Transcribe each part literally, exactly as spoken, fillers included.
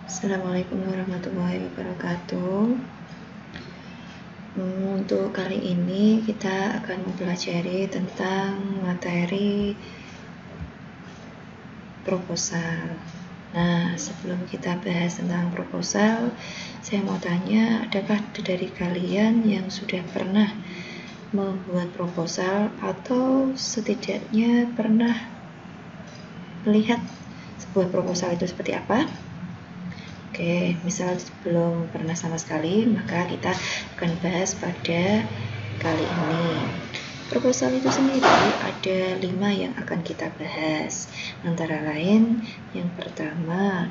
Assalamualaikum warahmatullahi wabarakatuh. Untuk kali ini kita akan mempelajari tentang materi proposal. Nah, sebelum kita bahas tentang proposal, saya mau tanya, adakah dari kalian yang sudah pernah membuat proposal atau setidaknya pernah melihat sebuah proposal itu seperti apa? Oke, misal belum pernah sama sekali, maka kita akan bahas pada kali ini. Proposal itu sendiri ada lima yang akan kita bahas. Antara lain, yang pertama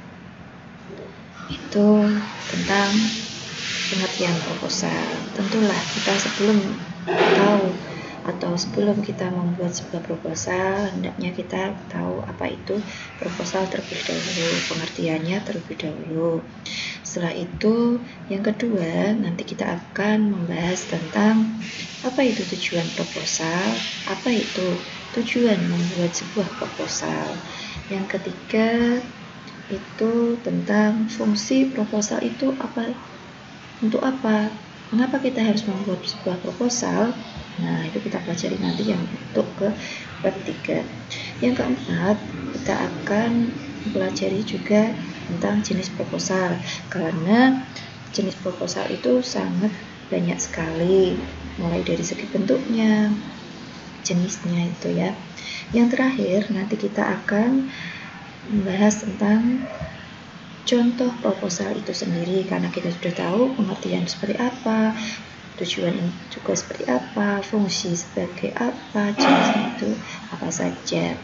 itu tentang pengertian proposal. Tentulah kita sebelum tahu atau sebelum kita membuat sebuah proposal, hendaknya kita tahu apa itu proposal terlebih dahulu, pengertiannya terlebih dahulu. Setelah itu, yang kedua, nanti kita akan membahas tentang apa itu tujuan proposal, apa itu tujuan membuat sebuah proposal. Yang ketiga, itu tentang fungsi proposal itu apa, untuk apa, mengapa kita harus membuat sebuah proposal. Nah, itu kita pelajari nanti yang untuk ke bab tiga. Yang keempat, kita akan mempelajari juga tentang jenis proposal, karena jenis proposal itu sangat banyak sekali, mulai dari segi bentuknya, jenisnya itu ya. Yang terakhir, nanti kita akan membahas tentang contoh proposal itu sendiri, karena kita sudah tahu pengertian seperti apa, tujuan juga seperti apa, fungsi sebagai apa, jenisnya itu apa saja.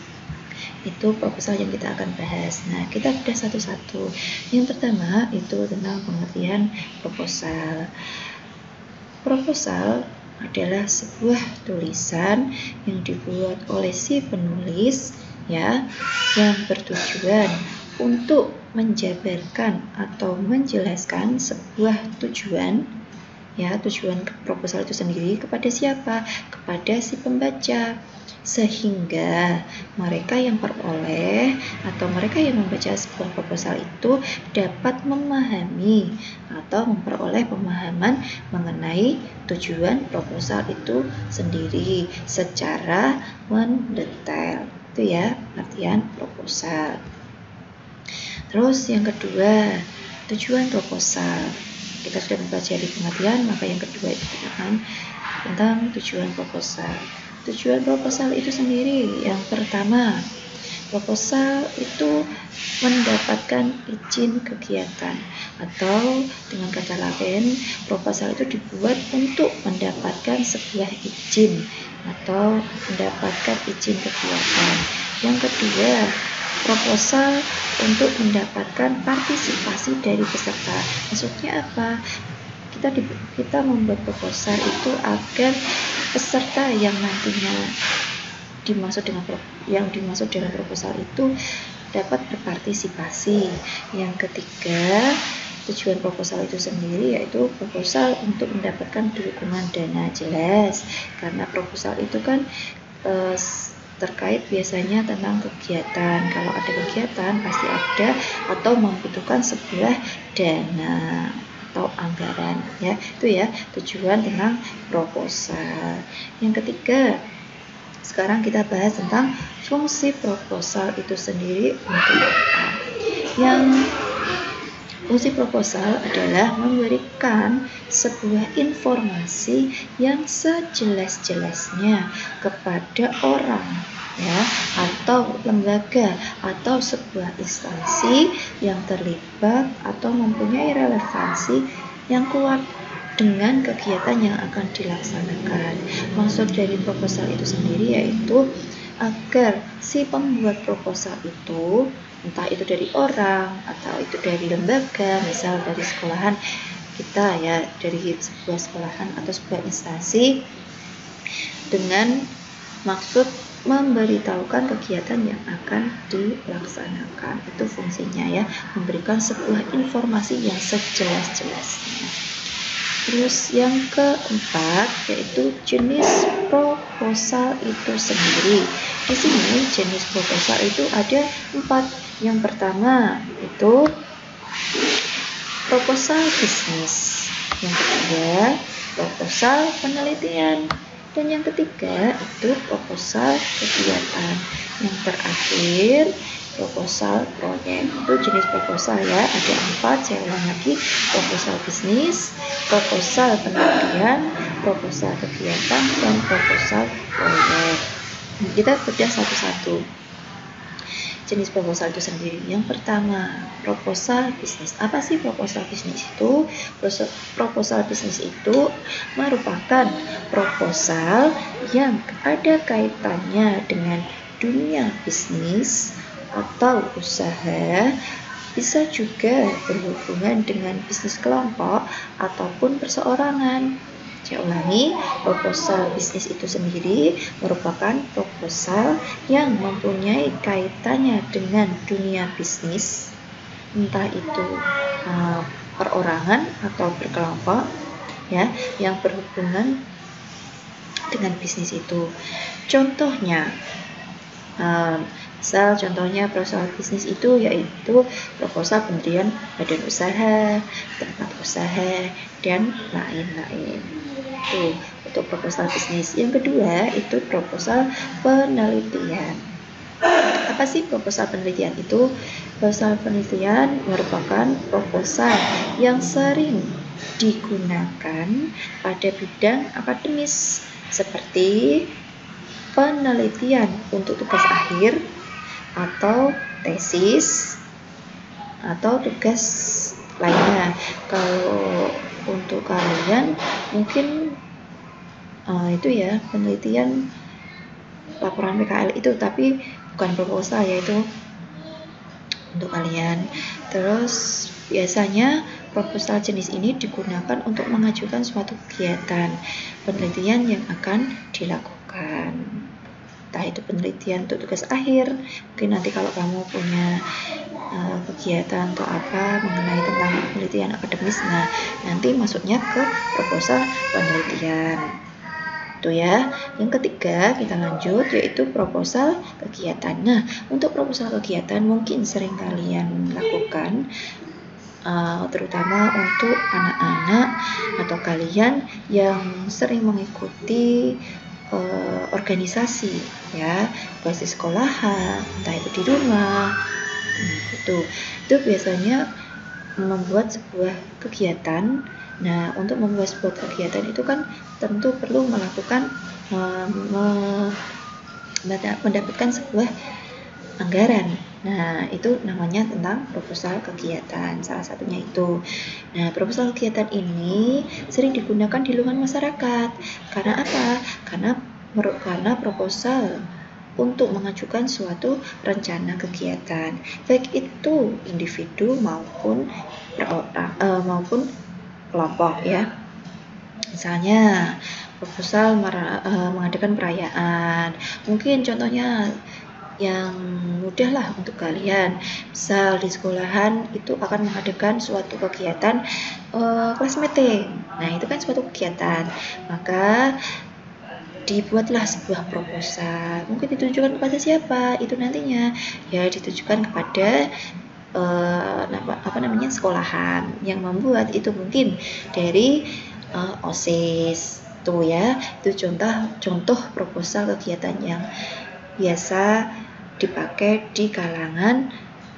Itu proposal yang kita akan bahas. Nah, kita sudah satu-satu. Yang pertama itu tentang pengertian proposal. Proposal adalah sebuah tulisan yang dibuat oleh si penulis ya, yang bertujuan untuk menjabarkan atau menjelaskan sebuah tujuan ya, tujuan proposal itu sendiri kepada siapa? Kepada si pembaca, sehingga mereka yang peroleh atau mereka yang membaca sebuah proposal itu dapat memahami atau memperoleh pemahaman mengenai tujuan proposal itu sendiri secara mendetail. Itu ya artian proposal. Terus yang kedua, tujuan proposal. Kita sudah mempelajari pengertian, maka yang kedua itu tentang, tentang tujuan proposal. Tujuan proposal itu sendiri, yang pertama, proposal itu mendapatkan izin kegiatan, atau dengan kata lain, proposal itu dibuat untuk mendapatkan sebuah izin atau mendapatkan izin kegiatan. Yang kedua, proposal untuk mendapatkan partisipasi dari peserta. Maksudnya apa? Kita di, kita membuat proposal itu agar peserta yang nantinya dimaksud dengan yang dimaksud dengan proposal itu dapat berpartisipasi. Yang ketiga, tujuan proposal itu sendiri yaitu proposal untuk mendapatkan dukungan dana, jelas, karena proposal itu kan eh, terkait biasanya tentang kegiatan. Kalau ada kegiatan pasti ada atau membutuhkan sebuah dana atau anggaran ya. Itu ya tujuan tentang proposal. Yang ketiga, sekarang kita bahas tentang fungsi proposal itu sendiri untuk apa. Yang fungsi proposal adalah memberikan sebuah informasi yang sejelas-jelasnya kepada orang ya, atau lembaga atau sebuah instansi yang terlibat atau mempunyai relevansi yang kuat dengan kegiatan yang akan dilaksanakan. Maksud dari proposal itu sendiri yaitu agar si pembuat proposal itu, entah itu dari orang atau itu dari lembaga, misal dari sekolahan kita ya, dari sebuah sekolahan atau sebuah instansi, dengan maksud memberitahukan kegiatan yang akan dilaksanakan. Itu fungsinya ya, memberikan sebuah informasi yang sejelas-jelasnya. Terus yang keempat yaitu jenis proposal itu sendiri. Di sini jenis proposal itu ada empat. Yang pertama itu proposal bisnis. Yang kedua, proposal penelitian. Dan yang ketiga itu proposal kegiatan. Yang terakhir proposal proyek. Itu jenis proposal ya, ada empat. Saya ulang lagi: proposal bisnis, proposal penelitian, proposal kegiatan, dan proposal proyek. Nah, kita bedah satu-satu jenis proposal itu sendiri. Yang pertama, proposal bisnis. Apa sih proposal bisnis itu? Proposal bisnis itu merupakan proposal yang ada kaitannya dengan dunia bisnis atau usaha, bisa juga berhubungan dengan bisnis kelompok ataupun perseorangan. Saya ulangi, proposal bisnis itu sendiri merupakan proposal yang mempunyai kaitannya dengan dunia bisnis, entah itu uh, perorangan atau berkelompok, ya, yang berhubungan dengan bisnis itu. Contohnya, uh, misal contohnya proposal bisnis itu yaitu proposal pendirian badan usaha, tempat usaha, dan lain-lain. Itu untuk proposal bisnis. Yang kedua itu proposal penelitian. Apa sih proposal penelitian itu? Proposal penelitian merupakan proposal yang sering digunakan pada bidang akademis seperti penelitian untuk tugas akhir atau tesis atau tugas lainnya. Kalau untuk kalian mungkin uh, itu ya penelitian laporan P K L itu, tapi bukan proposal, yaitu untuk kalian. Terus biasanya proposal jenis ini digunakan untuk mengajukan suatu kegiatan penelitian yang akan dilakukan. Entah itu penelitian untuk tugas akhir, mungkin nanti kalau kamu punya uh, kegiatan atau apa mengenai tentang penelitian akademis, nah nanti masuknya ke proposal penelitian. Itu ya. Yang ketiga kita lanjut, yaitu proposal kegiatan. Nah, untuk proposal kegiatan mungkin sering kalian lakukan, uh, terutama untuk anak-anak atau kalian yang sering mengikuti Uh, organisasi, ya, baik di sekolahan, entah itu di rumah, hmm, itu itu biasanya membuat sebuah kegiatan. Nah, untuk membuat sebuah kegiatan itu kan tentu perlu melakukan uh, me, mendapatkan sebuah anggaran. Nah, itu namanya tentang proposal kegiatan, salah satunya itu. Nah, proposal kegiatan ini sering digunakan di lingkungan masyarakat. Karena apa? Karena karena proposal untuk mengajukan suatu rencana kegiatan, baik itu individu maupun perorang, uh, maupun kelompok, ya. Misalnya proposal uh, mengadakan perayaan. Mungkin contohnya yang mudah lah untuk kalian, misal di sekolahan itu akan mengadakan suatu kegiatan uh, kelas meeting. Nah, itu kan suatu kegiatan, maka dibuatlah sebuah proposal. Mungkin ditujukan kepada siapa? Itu nantinya ya ditujukan kepada uh, apa namanya sekolahan. Yang membuat itu mungkin dari uh, OSIS tuh ya. Itu contoh contoh proposal kegiatan yang biasa dipakai di kalangan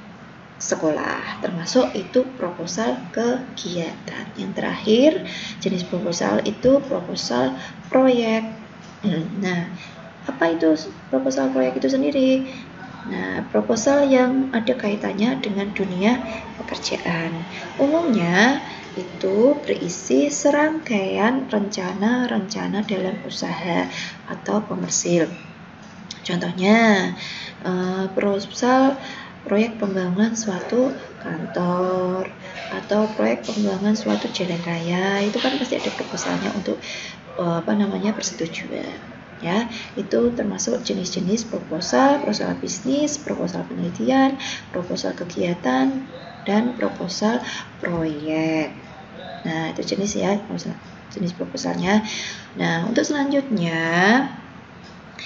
sekolah, termasuk itu proposal kegiatan. Yang terakhir jenis proposal itu proposal proyek. Nah, apa itu proposal proyek itu sendiri? Nah, proposal yang ada kaitannya dengan dunia pekerjaan. Umumnya itu berisi serangkaian rencana-rencana dalam usaha atau komersil. Contohnya, uh, proposal proyek pembangunan suatu kantor atau proyek pembangunan suatu jalan raya, itu kan pasti ada proposalnya untuk uh, apa namanya persetujuan, ya. Itu termasuk jenis-jenis proposal: proposal bisnis, proposal penelitian, proposal kegiatan, dan proposal proyek. Nah, itu jenis ya jenis proposalnya. Nah, untuk selanjutnya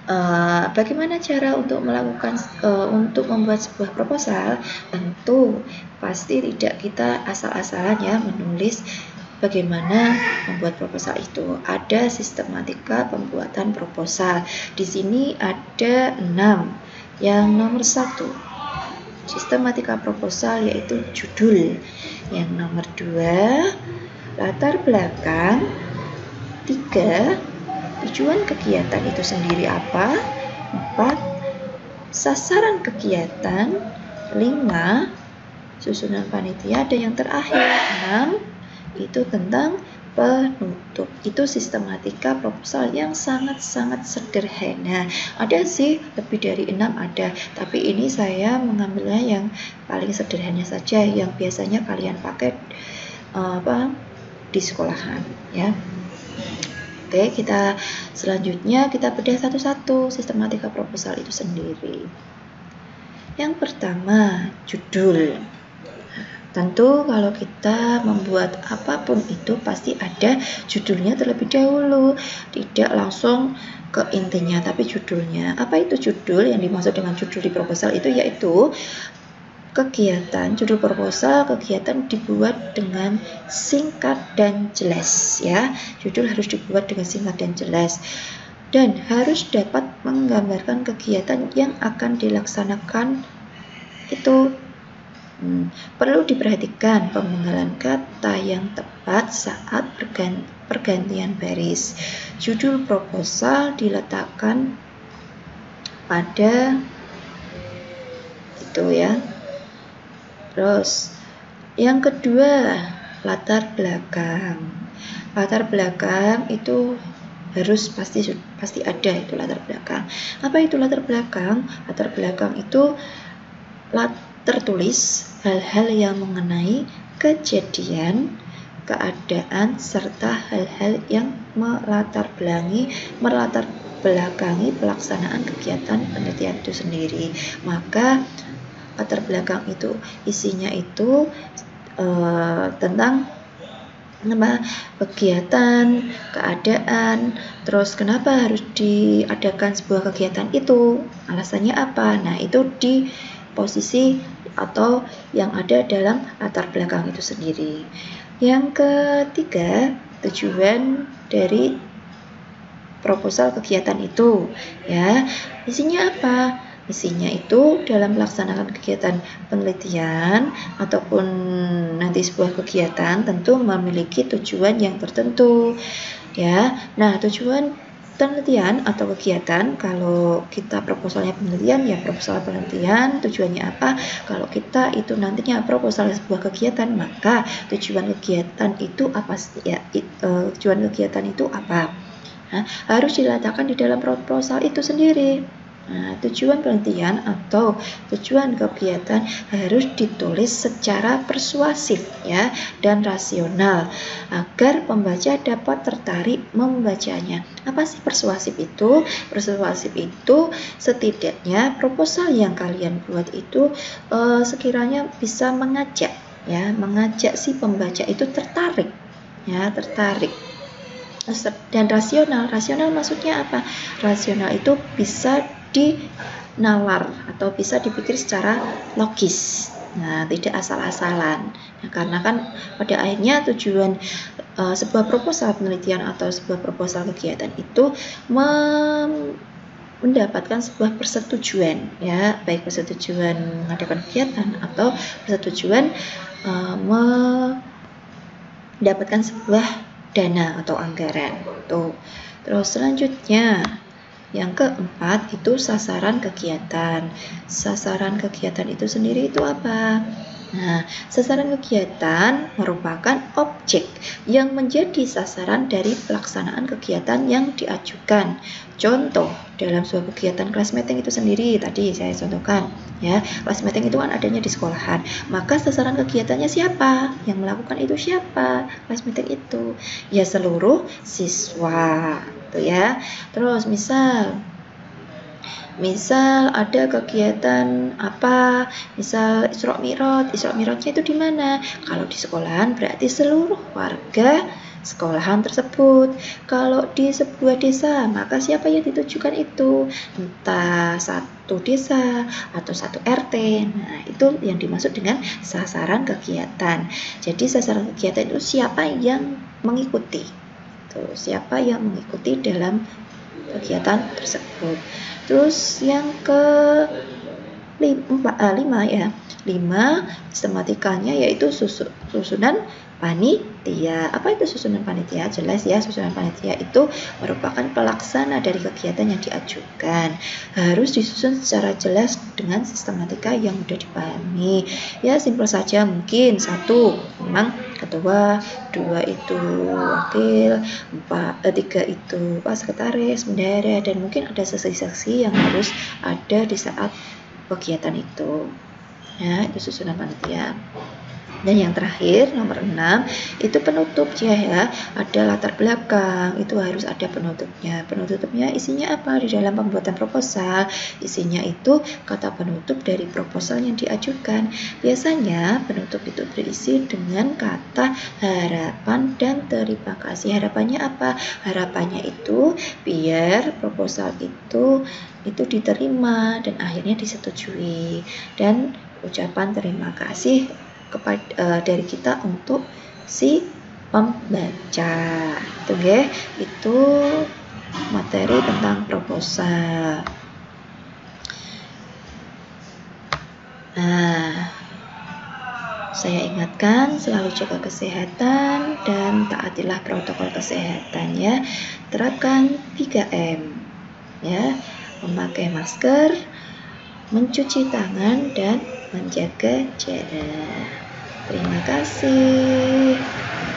Uh, bagaimana cara untuk melakukan uh, untuk membuat sebuah proposal? Tentu pasti tidak kita asal-asalan ya menulis bagaimana membuat proposal itu. Ada sistematika pembuatan proposal. Di sini ada enam. Yang nomor satu, sistematika proposal yaitu judul. Yang nomor dua, latar belakang. Tiga, tujuan kegiatan itu sendiri apa? Empat, sasaran kegiatan. Lima, susunan panitia. Dan yang terakhir, enam, itu tentang penutup. Itu sistematika proposal yang sangat-sangat sederhana. Ada sih lebih dari enam ada, tapi ini saya mengambilnya yang paling sederhana saja, yang biasanya kalian pakai uh, apa di sekolahan ya. Oke, kita selanjutnya kita bedah satu-satu sistematika proposal itu sendiri. Yang pertama, judul. Tentu kalau kita membuat apapun itu pasti ada judulnya terlebih dahulu, tidak langsung ke intinya, tapi judulnya. Apa itu judul? Yang dimaksud dengan judul di proposal itu yaitu kegiatan, judul proposal kegiatan dibuat dengan singkat dan jelas ya. Judul harus dibuat dengan singkat dan jelas dan harus dapat menggambarkan kegiatan yang akan dilaksanakan itu. Hmm, perlu diperhatikan pemenggalan kata yang tepat saat pergantian baris. Judul proposal diletakkan pada itu ya. Terus yang kedua, latar belakang. Latar belakang itu harus pasti pasti ada itu latar belakang. Apa itu latar belakang? Latar belakang itu lat, tertulis hal-hal yang mengenai kejadian, keadaan serta hal-hal yang melatar belakangi melatar belakangi pelaksanaan kegiatan penelitian itu sendiri. Maka latar belakang itu isinya itu uh, tentang apa, kegiatan, keadaan, terus kenapa harus diadakan sebuah kegiatan itu, alasannya apa. Nah, itu di posisi atau yang ada dalam latar belakang itu sendiri. Yang ketiga, tujuan dari proposal kegiatan itu ya. Isinya apa? Isinya itu dalam melaksanakan kegiatan penelitian ataupun nanti sebuah kegiatan tentu memiliki tujuan yang tertentu ya. Nah, tujuan penelitian atau kegiatan, kalau kita proposalnya penelitian ya proposal penelitian, tujuannya apa? Kalau kita itu nantinya proposal sebuah kegiatan, maka tujuan kegiatan itu apa ya? It, uh, tujuan kegiatan itu apa? Nah, harus diletakkan di dalam proposal itu sendiri. Nah, tujuan penelitian atau tujuan kegiatan harus ditulis secara persuasif ya dan rasional agar pembaca dapat tertarik membacanya. Apa sih persuasif itu? Persuasif itu setidaknya proposal yang kalian buat itu eh, sekiranya bisa mengajak ya, mengajak si pembaca itu tertarik ya, tertarik. Dan rasional, rasional maksudnya apa? Rasional itu bisa dinalar atau bisa dipikir secara logis. Nah, tidak asal-asalan. Nah, karena kan pada akhirnya tujuan uh, sebuah proposal penelitian atau sebuah proposal kegiatan itu mem mendapatkan sebuah persetujuan ya, baik persetujuan mengadakan kegiatan atau persetujuan uh, mendapatkan sebuah dana atau anggaran. Tuh. Terus selanjutnya yang keempat itu sasaran kegiatan. Sasaran kegiatan itu sendiri itu apa? Nah, sasaran kegiatan merupakan objek yang menjadi sasaran dari pelaksanaan kegiatan yang diajukan. Contoh, dalam sebuah kegiatan class meeting itu sendiri, tadi saya contohkan, ya, class meeting itu kan adanya di sekolahan. Maka sasaran kegiatannya siapa? Yang melakukan itu siapa? Class meeting itu, ya seluruh siswa, tuh ya. Terus misal Misal ada kegiatan apa, misal Isra Mi'raj, Isra Mi'rajnya itu di mana? Kalau di sekolahan berarti seluruh warga sekolahan tersebut. Kalau di sebuah desa, maka siapa yang ditujukan itu? Entah satu desa atau satu R T. Nah, itu yang dimaksud dengan sasaran kegiatan. Jadi sasaran kegiatan itu siapa yang mengikuti. Tuh, siapa yang mengikuti dalam kegiatan tersebut. Terus yang ke lima ya. lima sistematikanya yaitu susunan panitia. Apa itu susunan panitia? Jelas ya, susunan panitia itu merupakan pelaksana dari kegiatan yang diajukan. Harus disusun secara jelas dengan sistematika yang mudah dipahami. Ya, simpel saja mungkin satu memang ketua, dua itu wakil, empat, eh, tiga itu pak sekretaris, bendahara, dan mungkin ada saksi-saksi yang harus ada di saat kegiatan itu. Ya, itu susunan panitia. Dan yang terakhir nomor enam itu penutupnya ya, ada latar belakang, itu harus ada penutupnya. Penutupnya isinya apa? Di dalam pembuatan proposal isinya itu kata penutup dari proposal yang diajukan. Biasanya penutup itu berisi dengan kata harapan dan terima kasih. Harapannya apa? Harapannya itu biar proposal itu itu diterima dan akhirnya disetujui, dan ucapan terima kasih kepada uh, dari kita untuk si pembaca. Itu ya, itu materi tentang proposal. Nah, saya ingatkan selalu jaga kesehatan dan taatilah protokol kesehatan ya. Terapkan tiga M ya, memakai masker, mencuci tangan, dan menjaga jarak. Terima kasih.